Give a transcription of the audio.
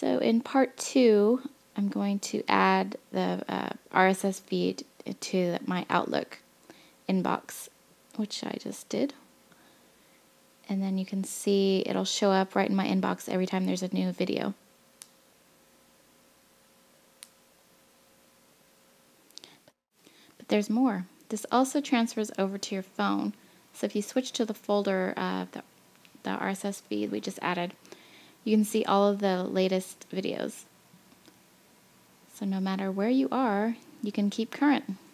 So in part 2, I'm going to add the RSS feed to my Outlook inbox, which I just did. And then you can see it'll show up right in my inbox every time there's a new video. But there's more. This also transfers over to your phone. So if you switch to the folder of the RSS feed we just added, you can see all of the latest videos. So no matter where you are, you can keep current.